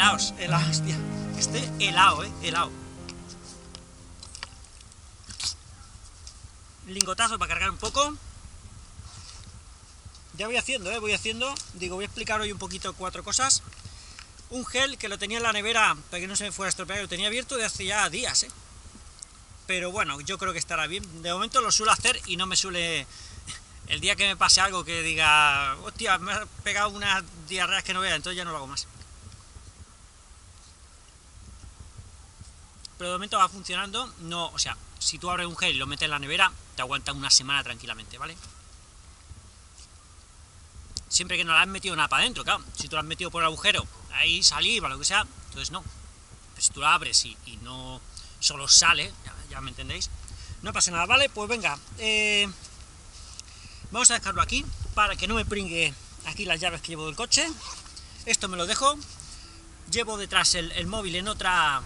helados, hostia. Estoy helado, helado. Lingotazo para cargar un poco. Ya voy haciendo, voy haciendo. Digo, voy a explicar hoy un poquito 4 cosas. Un gel que lo tenía en la nevera para que no se me fuera a estropear, lo tenía abierto de hace ya días, pero bueno, yo creo que estará bien. De momento lo suelo hacer y no me suele... El día que me pase algo que diga, hostia, me ha pegado unas diarreas que no vea, entonces ya no lo hago más. Pero de momento va funcionando. No, o sea, si tú abres un gel y lo metes en la nevera, te aguanta una semana tranquilamente, ¿vale? Siempre que no le has metido nada para adentro, claro. Si tú lo has metido por el agujero, ahí saliva, lo que sea, entonces no. Pues si tú lo abres y no solo sale, ya me entendéis, no pasa nada, ¿vale? Pues venga, vamos a dejarlo aquí para que no me pringue aquí las llaves que llevo del coche. Esto me lo dejo. Llevo detrás el móvil en otra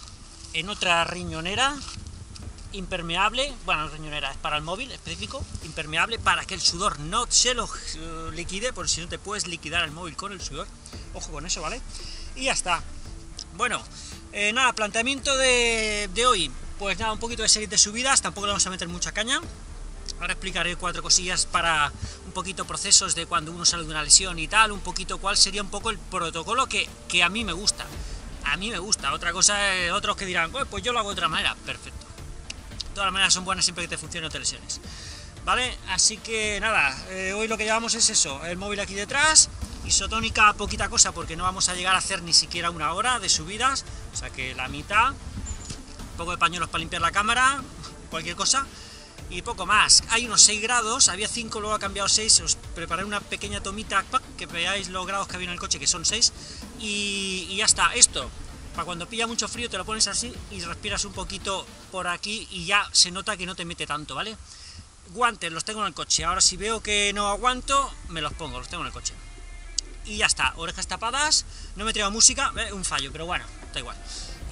riñonera impermeable, bueno, riñonera es para el móvil específico, impermeable, para que el sudor no se lo liquide, porque si no te puedes liquidar el móvil con el sudor. Ojo con eso, ¿vale? Y ya está. Bueno, nada, planteamiento de hoy, pues nada, un poquito de serie de subidas, tampoco le vamos a meter mucha caña. Ahora explicaré 4 cosillas para un poquito procesos de cuando uno sale de una lesión y tal, un poquito cuál sería un poco el protocolo que a mí me gusta. A mí me gusta. Otra cosa es otros que dirán, pues yo lo hago de otra manera. Perfecto. Todas las maneras son buenas siempre que te funcione o te lesiones, ¿vale? Así que nada, hoy lo que llevamos es eso, el móvil aquí detrás, isotónica poquita cosa porque no vamos a llegar a hacer ni siquiera 1 hora de subidas, o sea que la mitad, un poco de pañuelos para limpiar la cámara, cualquier cosa, y poco más. Hay unos 6 grados, había 5, luego ha cambiado 6, os preparé una pequeña tomita, que veáis los grados que había en el coche, que son 6, y ya está. Esto, para cuando pilla mucho frío te lo pones así y respiras un poquito por aquí y ya se nota que no te mete tanto, ¿vale? Guantes los tengo en el coche, ahora si veo que no aguanto, me los pongo, los tengo en el coche. Y ya está, orejas tapadas, no me he traído música, un fallo, pero bueno, da igual.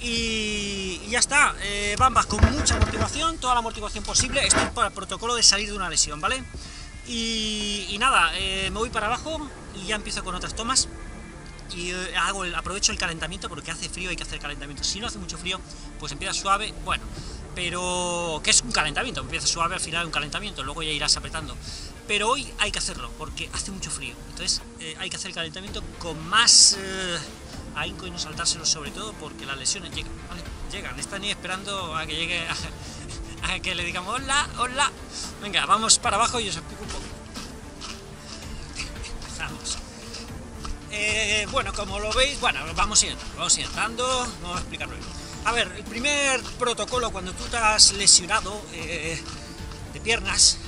Y ya está, bambas con mucha motivación, toda la motivación posible. Esto es para el protocolo de salir de una lesión, ¿vale? Y nada, me voy para abajo y ya empiezo con otras tomas. Y aprovecho el calentamiento porque hace frío, hay que hacer calentamiento. Si no hace mucho frío, pues empieza suave, bueno, pero que es un calentamiento, empieza suave, al final un calentamiento, luego ya irás apretando. Pero hoy hay que hacerlo porque hace mucho frío, entonces hay que hacer el calentamiento con más ahínco y no saltárselo, sobre todo porque las lesiones llegan, ¿vale? Llegan, están ahí esperando a que llegue, a que le digamos hola, hola. Venga, vamos para abajo y os explico un poco. Empezamos. Bueno, como lo veis, bueno, vamos a ir entrando, vamos a explicarlo. A ver, el primer protocolo cuando tú te has lesionado de piernas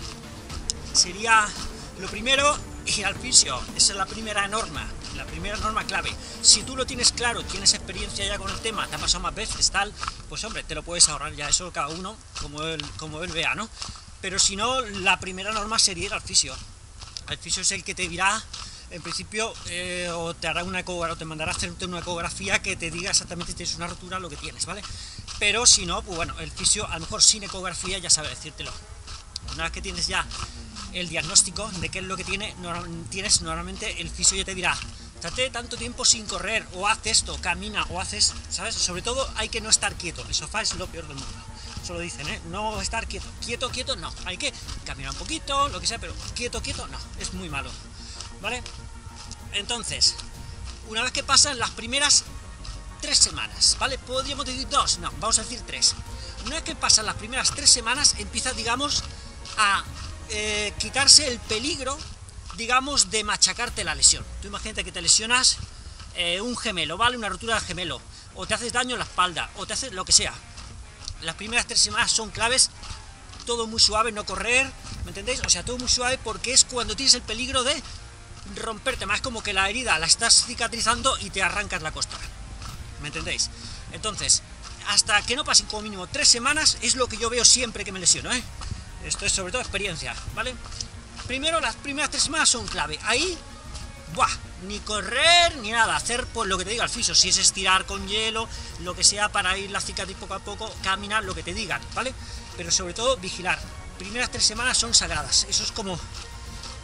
sería lo primero ir al fisio. Esa es la primera norma clave. Si tú lo tienes claro, tienes experiencia ya con el tema, te ha pasado más veces, tal, pues hombre, te lo puedes ahorrar ya, eso cada uno como él vea, ¿no? Pero si no, la primera norma sería ir al fisio. El fisio es el que te dirá, en principio, o te hará una ecografía, o te mandará a hacerte una ecografía que te diga exactamente si tienes una rotura, lo que tienes, ¿vale? Pero si no, pues bueno, el fisio, a lo mejor sin ecografía, ya sabe decírtelo. Una vez que tienes ya el diagnóstico de qué es lo que tienes, normalmente el fisio ya te dirá, estate tanto tiempo sin correr, o haz esto, camina, o haces, ¿sabes? Sobre todo hay que no estar quieto, el sofá es lo peor del mundo. Eso lo dicen, no estar quieto, no, hay que caminar un poquito, lo que sea, pero quieto, no, es muy malo, ¿vale? Entonces, una vez que pasan las primeras 3 semanas, ¿vale? Podríamos decir 2, no, vamos a decir 3. Una vez que pasan las primeras 3 semanas, empieza, digamos, a quitarse el peligro, digamos, de machacarte la lesión. Tú imagínate que te lesionas un gemelo, ¿vale? Una rotura de gemelo, o te haces daño en la espalda, o te haces lo que sea. Las primeras 3 semanas son claves, todo muy suave, no correr, ¿me entendéis? O sea, todo muy suave porque es cuando tienes el peligro de romperte, más como que la herida la estás cicatrizando y te arrancas la costra, ¿me entendéis? Entonces, hasta que no pasen como mínimo 3 semanas, es lo que yo veo siempre que me lesiono, ¿eh? Esto es sobre todo experiencia, ¿vale? Primero, las primeras 3 semanas son clave, ahí, ¡buah! Ni correr, ni nada, hacer pues lo que te diga el fisio, si es estirar con hielo, lo que sea para ir la cicatriz poco a poco, caminar, lo que te digan, ¿vale? Pero sobre todo, vigilar. Primeras 3 semanas son sagradas, eso es como...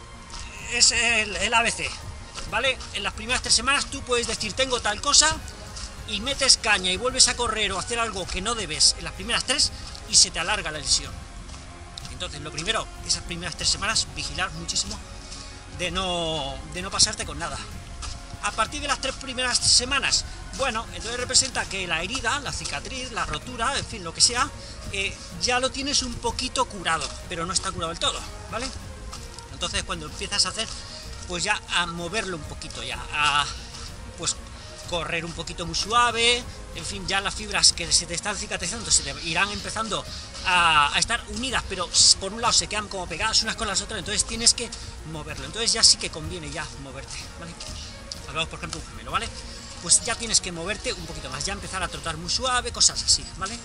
es el ABC, ¿vale? En las primeras 3 semanas tú puedes decir, tengo tal cosa, y metes caña y vuelves a correr o hacer algo que no debes en las primeras 3 y se te alarga la lesión. Entonces, lo primero, esas primeras 3 semanas, vigilar muchísimo de no pasarte con nada. A partir de las 3 primeras semanas, bueno, entonces representa que la herida, la cicatriz, la rotura, en fin, lo que sea, ya lo tienes un poquito curado, pero no está curado del todo, ¿vale? Entonces, cuando empiezas a hacer, pues ya a moverlo un poquito, ya a, pues, correr un poquito muy suave, en fin, ya las fibras que se te están cicatrizando se te irán empezando a estar unidas, pero por un lado se quedan como pegadas unas con las otras, entonces tienes que moverlo, entonces ya sí que conviene ya moverte, ¿vale? Hablamos por ejemplo un gemelo, ¿vale? Pues ya tienes que moverte un poquito más, ya empezar a trotar muy suave, cosas así, ¿vale?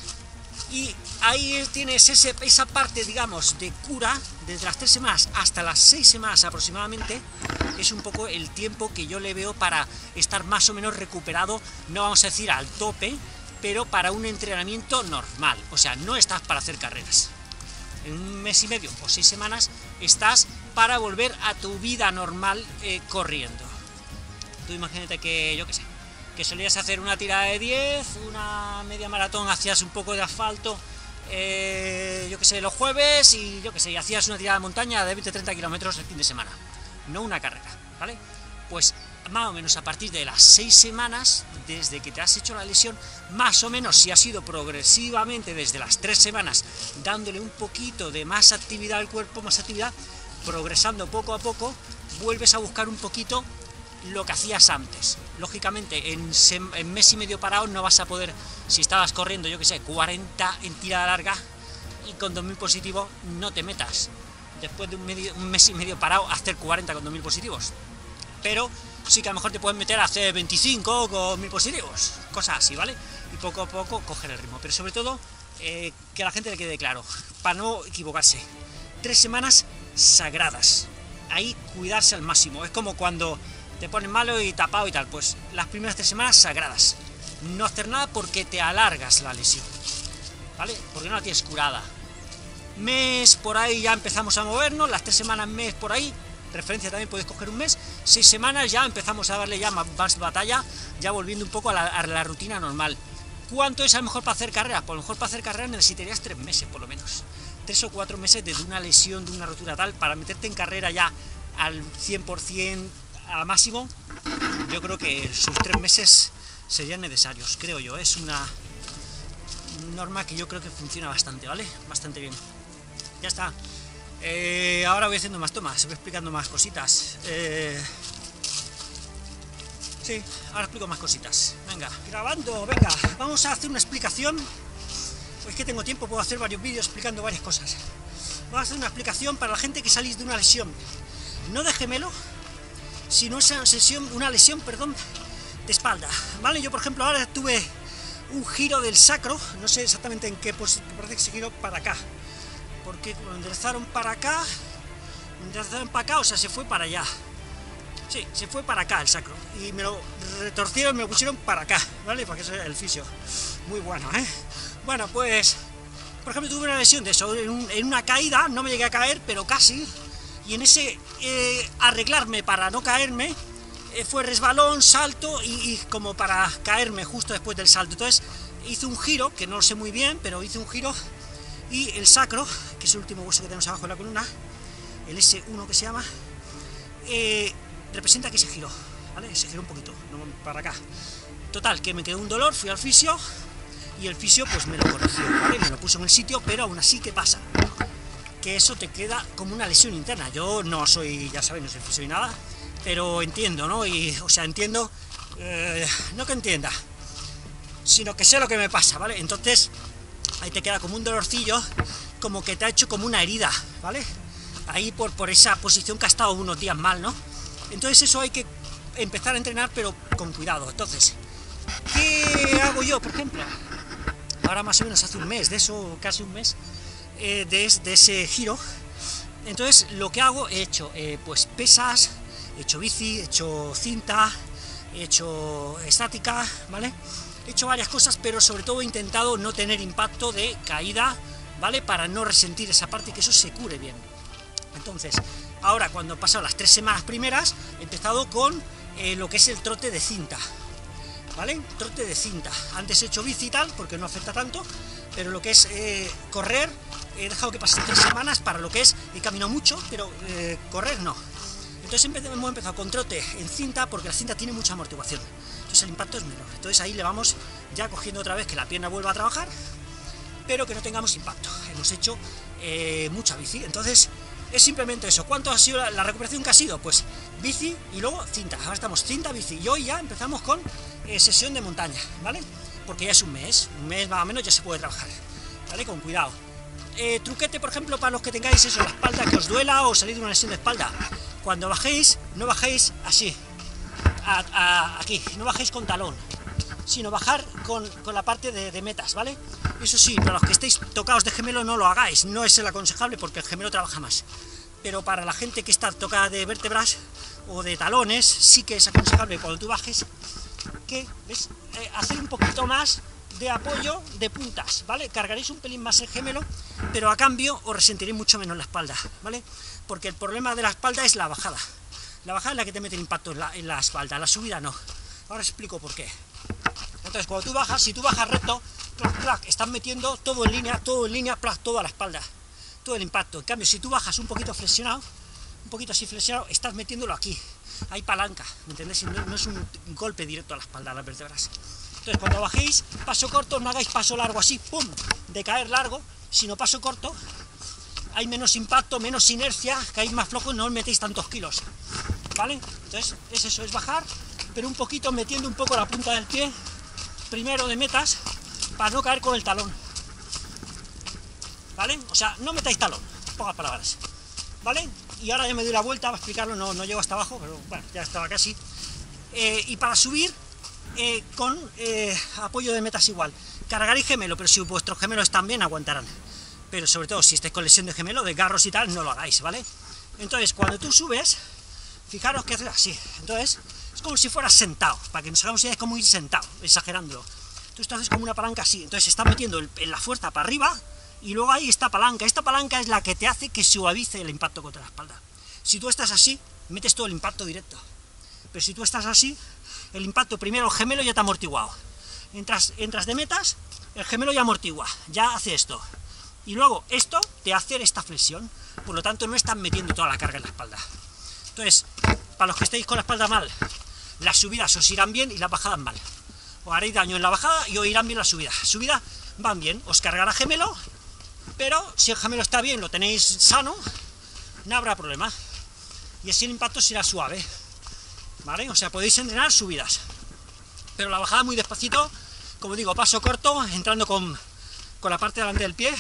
Y ahí tienes esa parte, digamos, de cura, desde las 3 semanas hasta las 6 semanas aproximadamente, es un poco el tiempo que yo le veo para estar más o menos recuperado, no vamos a decir al tope, pero para un entrenamiento normal, o sea, no estás para hacer carreras. En un mes y medio o 6 semanas estás para volver a tu vida normal corriendo. Tú imagínate que, yo qué sé, que solías hacer una tirada de 10, una media maratón, hacías un poco de asfalto, yo que sé, los jueves, y yo que sé, y hacías una tirada de montaña de 20-30 kilómetros el fin de semana, no una carrera, ¿vale? Pues más o menos a partir de las 6 semanas, desde que te has hecho la lesión, más o menos, si has ido progresivamente desde las 3 semanas, dándole un poquito de más actividad al cuerpo, más actividad, progresando poco a poco, vuelves a buscar un poquito lo que hacías antes. Lógicamente, en mes y medio parado no vas a poder, si estabas corriendo, yo que sé, 40 en tirada larga y con 2000 positivos, no te metas después de un mes y medio parado a hacer 40 con 2000 positivos. Pero sí que a lo mejor te puedes meter a hacer 25 con 1000 positivos, cosas así, ¿vale? Y poco a poco coger el ritmo, pero sobre todo que a la gente le quede claro, para no equivocarse, 3 semanas sagradas, ahí cuidarse al máximo, es como cuando te pones malo y tapado y tal, pues las primeras 3 semanas sagradas, no hacer nada porque te alargas la lesión, ¿vale? Porque no la tienes curada. Mes por ahí ya empezamos a movernos, las 3 semanas, mes por ahí, referencia también puedes coger un mes, 6 semanas ya empezamos a darle ya más batalla, ya volviendo un poco a la rutina normal. ¿Cuánto es a lo mejor para hacer carreras? Pues a lo mejor para hacer carreras necesitarías 3 meses por lo menos, 3 o 4 meses desde una lesión, de una rotura tal, para meterte en carrera ya al 100%, a máximo. Yo creo que sus 3 meses serían necesarios, creo yo, es una norma que yo creo que funciona bastante, ¿vale? Bastante bien. Ya está. Ahora voy haciendo más tomas, voy explicando más cositas. Sí, ahora explico más cositas. Venga, grabando, venga, vamos a hacer una explicación. Pues que tengo tiempo, puedo hacer varios vídeos explicando varias cosas. Vamos a hacer una explicación para la gente que salís de una lesión, no de gemelo, sino una lesión, de espalda, ¿vale? Yo, por ejemplo, ahora tuve un giro del sacro, no sé exactamente en qué, pues parece que se giró para acá, porque lo enderezaron para acá, o sea, se fue para allá. Sí, se fue para acá el sacro, y me lo retorcieron, me lo pusieron para acá, ¿vale? Porque eso es el fisio, muy bueno, ¿eh? Bueno, pues, por ejemplo, tuve una lesión de eso, en una caída, no me llegué a caer, pero casi. Y en ese arreglarme para no caerme, fue resbalón, salto y como para caerme justo después del salto. Entonces hice un giro, que no lo sé muy bien, pero hice un giro y el sacro, que es el último hueso que tenemos abajo de la columna, el S1 que se llama, representa que se giró, ¿vale? Se giró un poquito, no para acá. Total, que me quedó un dolor, fui al fisio y el fisio pues me lo corrigió, ¿vale? Me lo puso en el sitio, pero aún así, ¿qué pasa? Que eso te queda como una lesión interna. Yo no soy, ya sabéis, no soy fisio ni nada, pero entiendo, ¿no? Y, o sea, entiendo, no que entienda, sino que sé lo que me pasa, ¿vale? Entonces, ahí te queda como un dolorcillo, como que te ha hecho como una herida, ¿vale? Ahí por esa posición que ha estado unos días mal, ¿no? Entonces eso hay que empezar a entrenar, pero con cuidado. Entonces, ¿qué hago yo, por ejemplo? Ahora más o menos hace un mes, de eso, casi un mes, de ese giro. Entonces lo que hago, he hecho pues pesas, he hecho bici, he hecho cinta, he hecho estática, ¿vale? He hecho varias cosas, pero sobre todo he intentado no tener impacto de caída, ¿vale? Para no resentir esa parte y que eso se cure bien. Entonces, ahora cuando he pasado las 3 semanas primeras, he empezado con lo que es el trote de cinta. ¿vale? Trote de cinta. Antes he hecho bici y tal, porque no afecta tanto, pero lo que es correr, he dejado que pasen 3 semanas para lo que es, he caminado mucho, pero correr no. Entonces hemos empezado con trote en cinta, porque la cinta tiene mucha amortiguación, entonces el impacto es menor. Entonces ahí le vamos ya cogiendo otra vez que la pierna vuelva a trabajar, pero que no tengamos impacto. Hemos hecho mucha bici, entonces es simplemente eso. ¿Cuánto ha sido la recuperación que ha sido? Pues bici y luego cinta. Ahora estamos cinta, bici, y hoy ya empezamos con sesión de montaña, ¿vale? Porque ya es un mes más o menos ya se puede trabajar, ¿vale? Con cuidado. Truquete, por ejemplo, para los que tengáis eso, la espalda que os duela o salir de una lesión de espalda. Cuando bajéis, no bajéis así, aquí, no bajéis con talón, sino bajar con la parte de metas, ¿vale? Eso sí, para los que estéis tocados de gemelo no lo hagáis, no es el aconsejable porque el gemelo trabaja más. Pero para la gente que está tocada de vértebras o de talones, sí que es aconsejable cuando tú bajes que ¿ves? Hacer un poquito más de apoyo de puntas, ¿vale? Cargaréis un pelín más el gemelo, pero a cambio os resentiréis mucho menos la espalda, ¿vale? Porque el problema de la espalda es la bajada. La bajada es la que te mete el impacto en la espalda, la subida no. Ahora os explico por qué. Entonces, cuando tú bajas, si tú bajas recto, clac, clac, estás metiendo todo en línea, plac, toda la espalda, todo el impacto. En cambio, si tú bajas un poquito flexionado, un poquito así flexionado, estás metiéndolo aquí. Hay palanca, ¿me entendéis? No es un golpe directo a la espalda, a las vértebras. Entonces, cuando bajéis, paso corto, no hagáis paso largo así, pum, de caer largo, sino paso corto, hay menos impacto, menos inercia, caéis más flojo y no os metéis tantos kilos, ¿vale? Entonces, es eso, es bajar, pero un poquito metiendo un poco la punta del pie, primero de metas, para no caer con el talón, ¿vale? O sea, no metáis talón, pocas palabras, ¿vale? Y ahora ya me doy la vuelta para explicarlo, no llego hasta abajo, pero bueno, ya estaba casi. Y para subir, con apoyo de metas igual, cargaréis gemelo, pero si vuestros gemelos están bien, aguantarán. Pero sobre todo, si estáis con lesión de gemelo, de garros y tal, no lo hagáis, ¿vale? Entonces, cuando tú subes, fijaros que haces así, entonces, es como si fueras sentado, para que nos hagamos idea, es como ir sentado, exagerándolo. Tú haces como una palanca así, entonces estás metiendo la fuerza para arriba, y luego hay esta palanca es la que te hace que suavice el impacto contra la espalda. Si tú estás así, metes todo el impacto directo, pero si tú estás así, el impacto primero, el gemelo ya te ha amortiguado, entras de metas, el gemelo ya amortigua, ya hace esto, y luego esto te hace esta flexión, por lo tanto no estás metiendo toda la carga en la espalda. Entonces, para los que estéis con la espalda mal, las subidas os irán bien y las bajadas mal. Os haréis daño en la bajada y os irán bien las subidas. Subidas van bien, os cargará gemelo, pero si el gemelo está bien, lo tenéis sano, no habrá problema. Y así el impacto será suave, ¿vale? O sea, podéis entrenar subidas, pero la bajada muy despacito, como digo, paso corto, entrando con la parte delante del pie,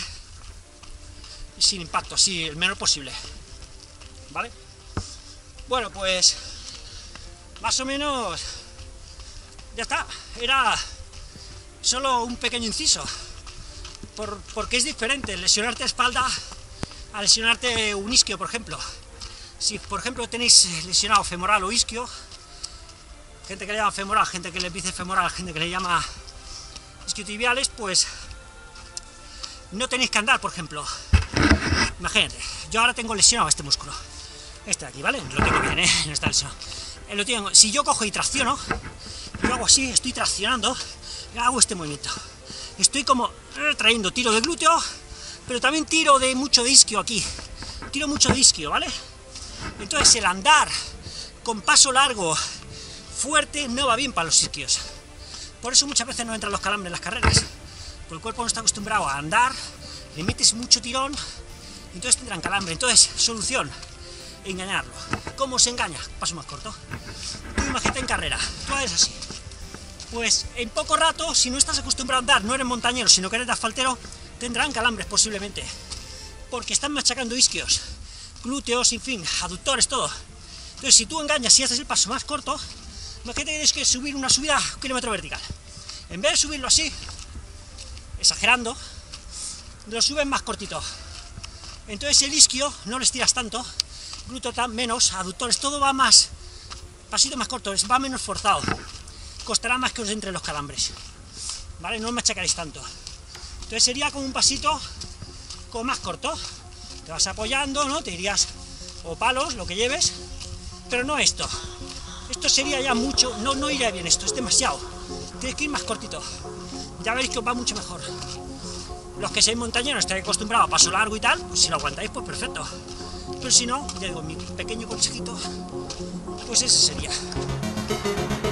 y sin impacto, así, el menor posible, ¿vale? Bueno, pues más o menos ya está. Era solo un pequeño inciso, porque es diferente lesionarte espalda a lesionarte un isquio, por ejemplo. Si, por ejemplo, tenéis lesionado femoral o isquio, gente que le llama femoral, gente que le dice femoral, gente que le llama isquiotibiales, pues no tenéis que andar, por ejemplo. Imagínate, yo ahora tengo lesionado este músculo, este de aquí, ¿vale? Lo tengo bien, no está lesionado. Lo tengo. Si yo cojo y tracciono, yo hago así, estoy traccionando, hago este movimiento. Estoy como trayendo tiro de glúteo, pero también tiro de mucho de isquio aquí. Tiro mucho de isquio, ¿vale? Entonces el andar con paso largo, fuerte, no va bien para los isquios. Por eso muchas veces no entran los calambres en las carreras. Porque el cuerpo no está acostumbrado a andar, le metes mucho tirón, y entonces tendrán calambre. Entonces, solución, engañarlo. ¿Cómo se engaña? Paso más corto. Tú imagínate en carrera, tú haces así. Pues en poco rato, si no estás acostumbrado a andar, no eres montañero, sino que eres de asfaltero, tendrán calambres posiblemente. Porque están machacando isquios, glúteos, en fin, aductores, todo. Entonces, si tú engañas y haces el paso más corto, imagínate que tienes que subir una subida a 1 kilómetro vertical. En vez de subirlo así, exagerando, lo subes más cortito. Entonces el isquio no lo estiras tanto, glúteo menos, aductores, todo va más, pasito más corto, va menos forzado. Costará más que os entre los calambres, ¿vale? No os machacaréis tanto. Entonces sería como un pasito como más corto. Te vas apoyando, ¿no? Te irías, o palos, lo que lleves, pero no esto. Esto sería ya mucho, no iría bien esto, es demasiado. tienes que ir más cortito. Ya veréis que os va mucho mejor. Los que seáis montañeros, estáis acostumbrados a paso largo y tal, pues si lo aguantáis, pues perfecto. Pero si no, ya digo, mi pequeño consejito, pues ese sería.